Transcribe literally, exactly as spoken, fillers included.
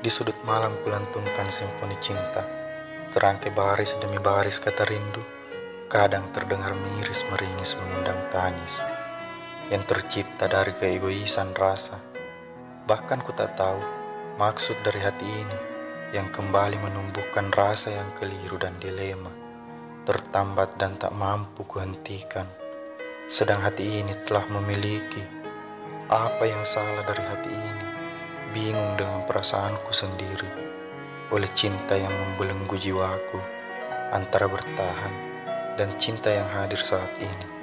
Di sudut malam kulantunkan simfoni cinta, terangkai baris demi baris kata rindu, kadang terdengar miris meringis mengundang tangis, yang tercipta dari keegoisan rasa. Bahkan ku tak tahu maksud dari hati ini, yang kembali menumbuhkan rasa yang keliru dan dilema, tertambat dan tak mampu kuhentikan. Sedang hati ini telah memiliki. Apa yang salah dari hati ini? Bingung dengan perasaanku sendiri, oleh cinta yang membelenggu jiwaku, antara bertahan dan cinta yang hadir saat ini.